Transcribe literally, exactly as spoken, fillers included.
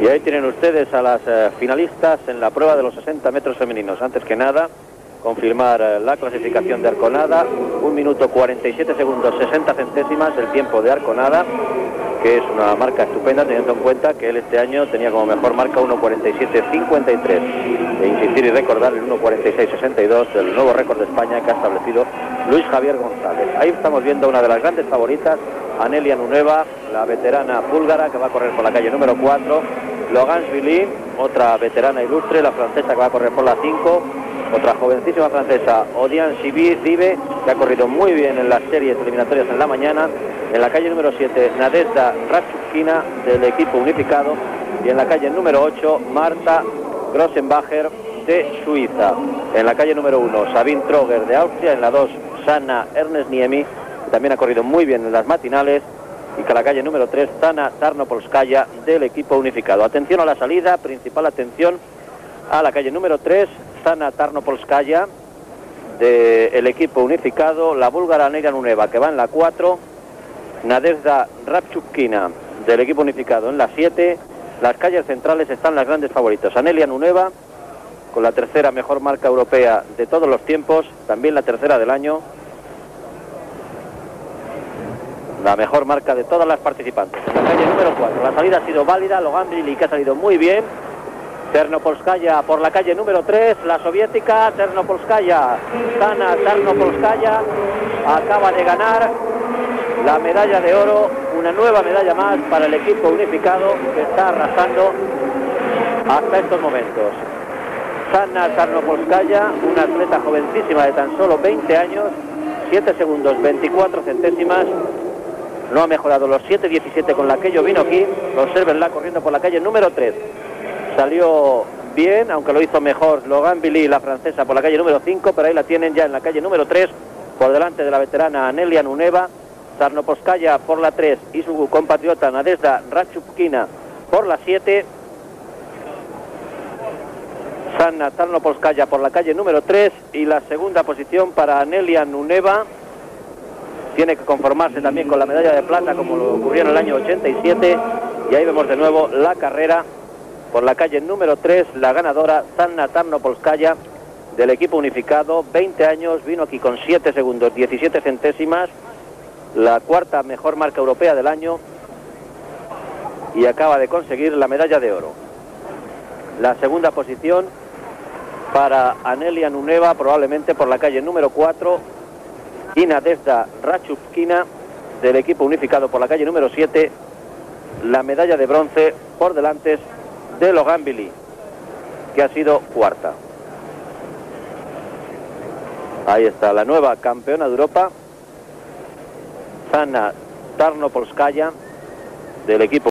ahí tienen ustedes a las eh, finalistas en la prueba de los sesenta metros femeninos. Antes que nada, confirmar eh, la clasificación de Arconada, un minuto cuarenta y siete segundos sesenta centésimas el tiempo de Arconada, que es una marca estupenda teniendo en cuenta que él este año tenía como mejor marca uno cuarenta y siete cincuenta y tres. De insistir y recordar el uno cuarenta y seis sesenta y dos, el nuevo récord de España que ha establecido Luis Javier González. Ahí estamos viendo una de las grandes favoritas, Anelia Nuneva, la veterana búlgara que va a correr por la calle número cuatro, Logansvili, otra veterana ilustre, la francesa que va a correr por la cinco, otra jovencísima francesa, Odian Dive, que ha corrido muy bien en las series eliminatorias en la mañana. En la calle número siete, Nadezhda Ratchukina del equipo unificado, y en la calle número ocho, Marta Grossenbacher de Suiza. En la calle número uno, Sabine Troger de Austria. En la dos, Sanna Ernestniemi, que también ha corrido muy bien en las matinales. Y que la calle número tres, Zana Tarnopolskaya del equipo unificado. Atención a la salida, principal atención a la calle número tres, Zana Tarnopolskaya del equipo unificado, la búlgara Anelia Nuneva que va en la cuatro, Nadezhda Ratchukina del equipo unificado en la siete. Las calles centrales están las grandes favoritas. Anelia Nuneva con la tercera mejor marca europea de todos los tiempos, también la tercera del año, la mejor marca de todas las participantes. En la calle número cuatro, la salida ha sido válida, Logansvili, que ha salido muy bien. Ternopolskaya por la calle número tres, la soviética Ternopolskaya, Zana Tarnopolskaya acaba de ganar la medalla de oro, una nueva medalla más para el equipo unificado que está arrasando hasta estos momentos. Zana Tarnopolskaya, una atleta jovencísima de tan solo veinte años, siete segundos veinticuatro centésimas, no ha mejorado los siete diecisiete con la que yo vino aquí. Observenla corriendo por la calle número tres. Salió bien, aunque lo hizo mejor Logansvili, la francesa, por la calle número cinco, pero ahí la tienen ya en la calle número tres, por delante de la veterana Anelia Nuneva. Tarnopolskaya por la tres y su compatriota Nadezhda Ratchukina por la siete. Zana Tarnopolskaya por la calle número tres, y la segunda posición para Anelia Nuneva. Tiene que conformarse también con la medalla de plata como lo ocurrió en el año ochenta y siete, y ahí vemos de nuevo la carrera por la calle número tres, la ganadora Zana Tarnopolskaya del equipo unificado, veinte años, vino aquí con siete segundos diecisiete centésimas, la cuarta mejor marca europea del año, y acaba de conseguir la medalla de oro. La segunda posición para Anelia Nuneva, probablemente por la calle número cuatro, y Nadezhda Ratchukina del equipo unificado por la calle número siete, la medalla de bronce por delante de Logansvili, que ha sido cuarta. Ahí está la nueva campeona de Europa, Zana Tarnopolskaya del equipo